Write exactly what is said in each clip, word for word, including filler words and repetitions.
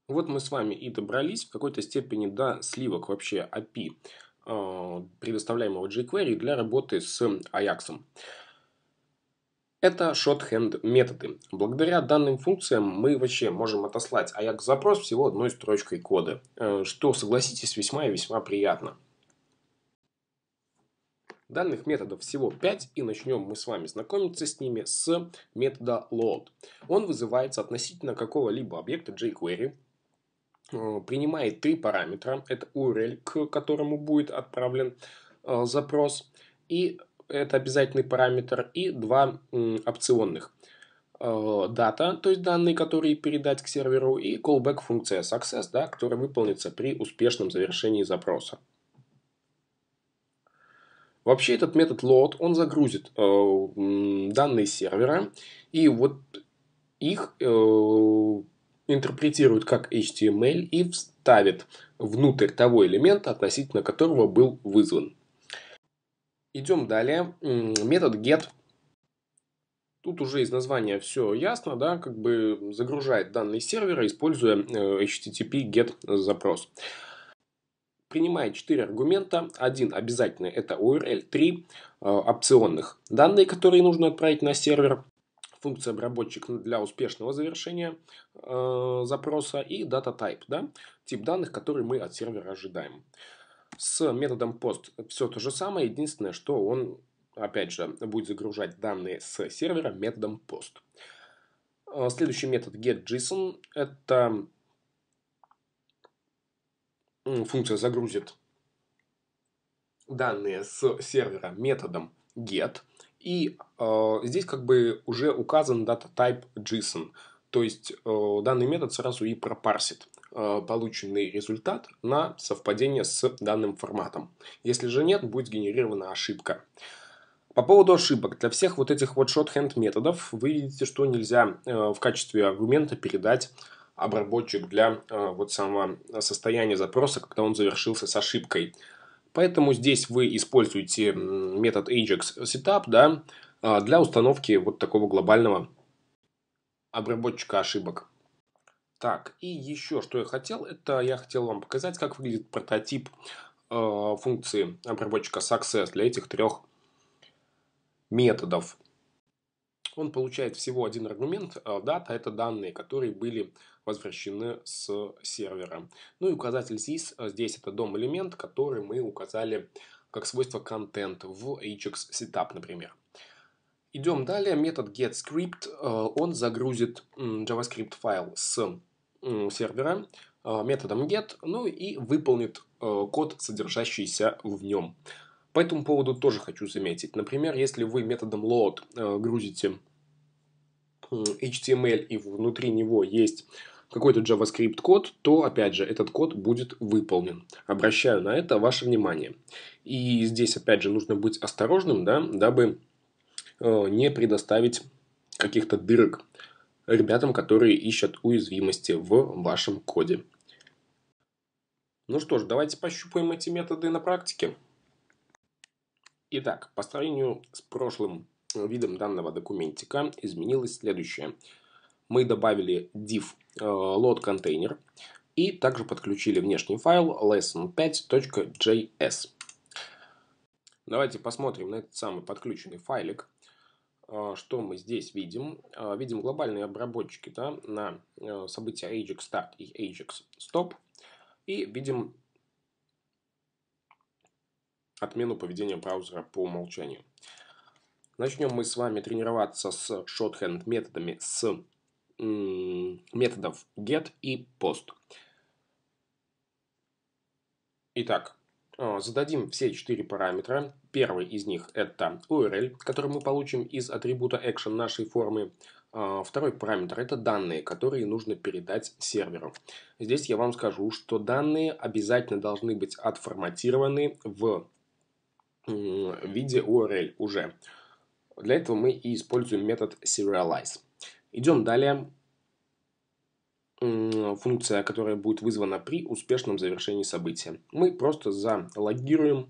Вот мы с вами и добрались в какой-то степени до сливок вообще эй пи ай, э, предоставляемого jQuery для работы с Ajax. Это shorthand методы. Благодаря данным функциям мы вообще можем отослать Ajax запрос всего одной строчкой кода, э, что, согласитесь, весьма и весьма приятно. Данных методов всего пять, и начнем мы с вами знакомиться с ними с метода load. Он вызывается относительно какого-либо объекта jQuery, принимает три параметра. Это ю ар эл, к которому будет отправлен э, запрос, и это обязательный параметр, и два м, опционных. Э, дата, то есть данные, которые передать к серверу, и callback функция success, да, которая выполнится при успешном завершении запроса. Вообще этот метод load, он загрузит э, м, данные сервера, и вот их э, интерпретирует как эйч ти эм эль и вставит внутрь того элемента, относительно которого был вызван. Идем далее. Метод get. Тут уже из названия все ясно, да, как бы загружает данные сервера, используя эйч ти ти пи get запрос. Принимает четыре аргумента. Один обязательный, это ю ар эл. Три опционных данные, которые нужно отправить на сервер. Функция обработчик для успешного завершения э, запроса и data type, да, тип данных, который мы от сервера ожидаем. С методом post все то же самое, единственное, что он, опять же, будет загружать данные с сервера методом post. Следующий метод getJSON, это функция загрузит данные с сервера методом get. И э, здесь как бы уже указан data type JSON. То есть э, данный метод сразу и пропарсит э, полученный результат на совпадение с данным форматом. Если же нет, будет сгенерирована ошибка. По поводу ошибок. Для всех вот этих вот shorthand методов вы видите, что нельзя э, в качестве аргумента передать обработчик для э, вот самого состояния запроса, когда он завершился с ошибкой. Поэтому здесь вы используете метод Ajax Setup, да, для установки вот такого глобального обработчика ошибок. Так, и еще что я хотел, это я хотел вам показать, как выглядит прототип э, функции обработчика success для этих трех методов. Он получает всего один аргумент. Дата – это данные, которые были возвращены с сервера. Ну и указатель здесь, здесь это дом-элемент, который мы указали как свойство content в Ajax Setup, например. Идем далее. Метод getScript. Он загрузит JavaScript файл с сервера методом get, ну и выполнит код, содержащийся в нем. По этому поводу тоже хочу заметить. Например, если вы методом load грузите эйч ти эм эль и внутри него есть какой-то JavaScript код, то, опять же, этот код будет выполнен. Обращаю на это ваше внимание. И здесь, опять же, нужно быть осторожным, да, дабы э, не предоставить каких-то дырок ребятам, которые ищут уязвимости в вашем коде. Ну что ж, давайте пощупаем эти методы на практике. Итак, по сравнению с прошлым видом данного документика изменилось следующее. Мы добавили div load container и также подключили внешний файл lesson пять точка джей эс. Давайте посмотрим на этот самый подключенный файлик. Что мы здесь видим? Видим глобальные обработчики, да, на события Ajax Start и Ajax Stop. И видим отмену поведения браузера по умолчанию. Начнем мы с вами тренироваться с shorthand методами с методов get и post. Итак, зададим все четыре параметра. Первый из них это ю ар эл, который мы получим из атрибута action нашей формы. Второй параметр это данные, которые нужно передать серверу. Здесь я вам скажу, что данные обязательно должны быть отформатированы в виде ю ар эл уже. Для этого мы и используем метод serialize. Идем далее. Функция, которая будет вызвана при успешном завершении события. Мы просто залогируем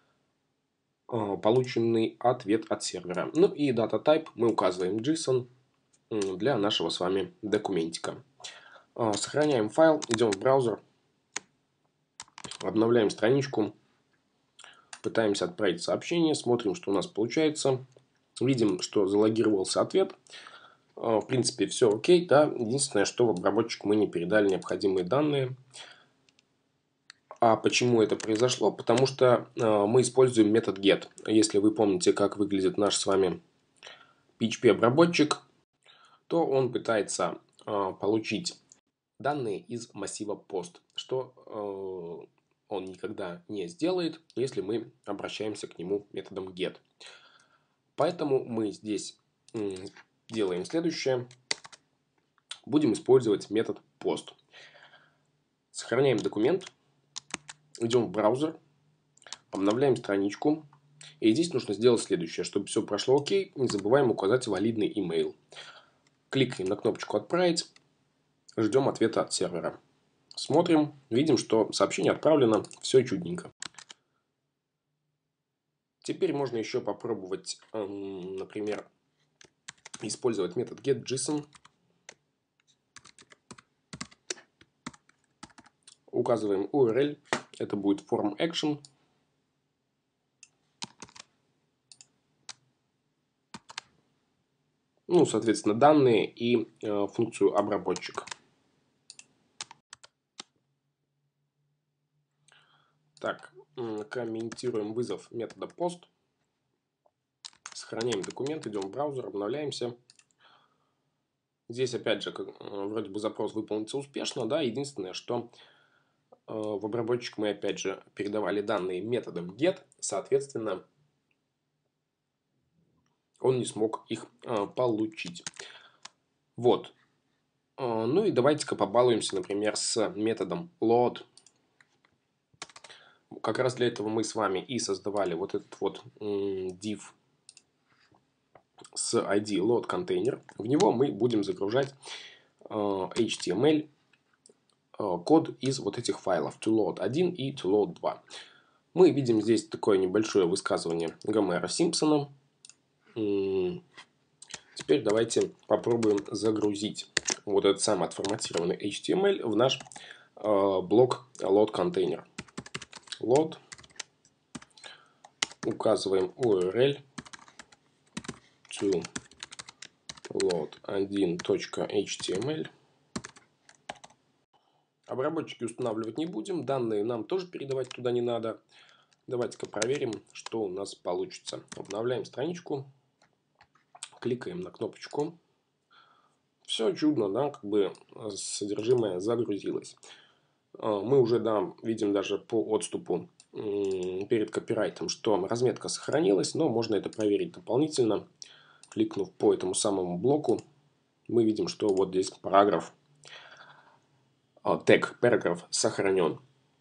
полученный ответ от сервера. Ну и data type мы указываем JSON для нашего с вами документика. Сохраняем файл, идем в браузер, обновляем страничку, пытаемся отправить сообщение, смотрим, что у нас получается. Видим, что залогировался ответ. В принципе, все окей, да. Единственное, что в обработчик мы не передали необходимые данные. А почему это произошло? Потому что мы используем метод get. Если вы помните, как выглядит наш с вами пи эйч пи-обработчик, то он пытается получить данные из массива post, что он никогда не сделает, если мы обращаемся к нему методом get. Поэтому мы здесь делаем следующее. Будем использовать метод post. Сохраняем документ. Идем в браузер. Обновляем страничку. И здесь нужно сделать следующее. Чтобы все прошло окей, не забываем указать валидный email. Кликаем на кнопочку «Отправить». Ждем ответа от сервера. Смотрим. Видим, что сообщение отправлено. Все чудненько. Теперь можно еще попробовать, например, использовать метод getJSON. Указываем ю ар эл. Это будет form action. Ну, соответственно, данные и э, функцию обработчик. Так, комментируем вызов метода post. Сохраняем документ, идем в браузер, обновляемся. Здесь, опять же, как, вроде бы запрос выполнится успешно, да. Единственное, что э, в обработчик мы, опять же, передавали данные методом get. Соответственно, он не смог их э, получить. Вот. Э, ну и давайте-ка побалуемся, например, с методом load. Как раз для этого мы с вами и создавали вот этот вот div с ай ди load container. В него мы будем загружать эйч ти эм эль код из вот этих файлов to load один и to load два. Мы видим здесь такое небольшое высказывание Гомера Симпсона. Теперь давайте попробуем загрузить вот этот самый отформатированный эйч ти эм эль в наш блок load container. Load. Указываем ю ар эл to load один точка эйч ти эм эль. Обработчики устанавливать не будем. Данные нам тоже передавать туда не надо. Давайте-ка проверим, что у нас получится. Обновляем страничку. Кликаем на кнопочку. Все чудно, да, как бы содержимое загрузилось. Мы уже, да, видим даже по отступу перед копирайтом, что разметка сохранилась, но можно это проверить дополнительно. Кликнув по этому самому блоку, мы видим, что вот здесь параграф, тег параграф сохранен.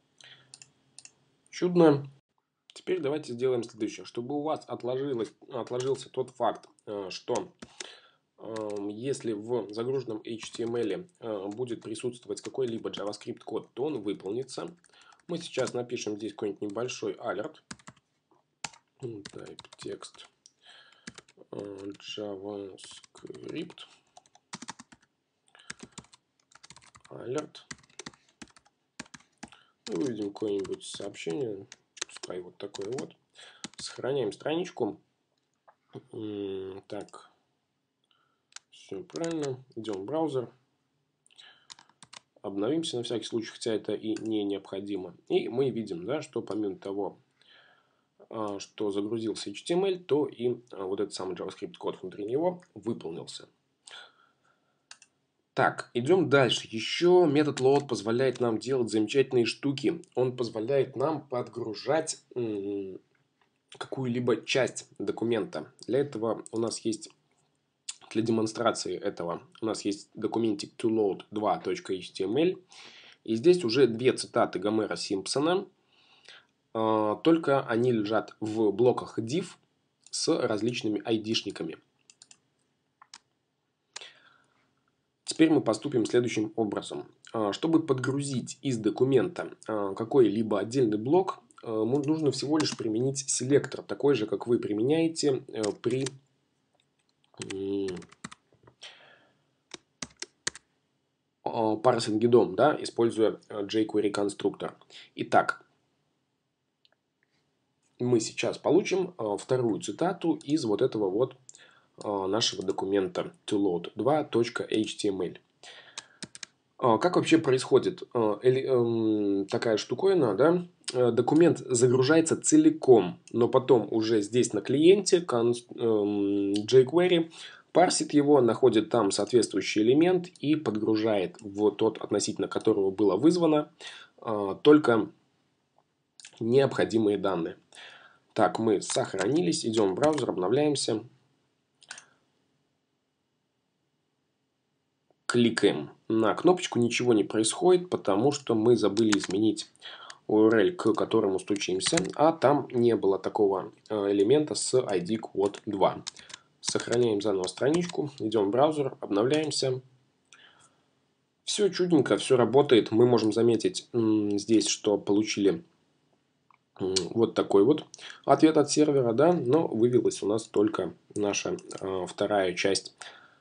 Чудно. Теперь давайте сделаем следующее. Чтобы у вас отложилось, отложился тот факт, что если в загруженном эйч ти эм эль будет присутствовать какой-либо JavaScript код, то он выполнится. Мы сейчас напишем здесь какой-нибудь небольшой alert. Type текст JavaScript. Alert. И выведем какое-нибудь сообщение. Пускай вот такое вот. Сохраняем страничку. Так. Все правильно. Идем в браузер. Обновимся на всякий случай, хотя это и не необходимо. И мы видим, да, что помимо того, что загрузился эйч ти эм эль, то и вот этот самый JavaScript код внутри него выполнился. Так, идем дальше. Еще метод load позволяет нам делать замечательные штуки. Он позволяет нам подгружать какую-либо часть документа. Для этого у нас есть, для демонстрации этого, у нас есть документик to load два точка эйч ти эм эль. И здесь уже две цитаты Гомера Симпсона. Только они лежат в блоках div с различными айдишниками. Теперь мы поступим следующим образом. Чтобы подгрузить из документа какой-либо отдельный блок, нужно всего лишь применить селектор, такой же, как вы применяете при парсинге дом, да, используя jQuery конструктор. Итак, мы сейчас получим вторую цитату из вот этого вот нашего документа to load два точка эйч ти эм эль. Как вообще происходит такая штуковина, да? Документ загружается целиком, но потом уже здесь на клиенте jQuery парсит его, находит там соответствующий элемент и подгружает в тот, относительно которого было вызвано, только необходимые данные. Так, мы сохранились, идем в браузер, обновляемся. Кликаем на кнопочку, ничего не происходит, потому что мы забыли изменить ю ар эл, к которому стучимся, а там не было такого элемента с ай ди код два. Сохраняем заново страничку, идем в браузер, обновляемся. Все чудненько, все работает. Мы можем заметить здесь, что получили вот такой вот ответ от сервера, да, но вывелась у нас только наша вторая часть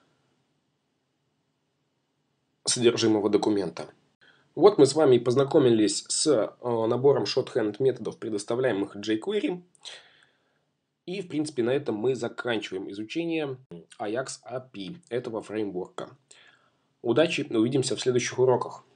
содержимого документа. Вот мы с вами познакомились с набором shorthand методов, предоставляемых jQuery. И, в принципе, на этом мы заканчиваем изучение Ajax эй пи ай этого фреймворка. Удачи, увидимся в следующих уроках.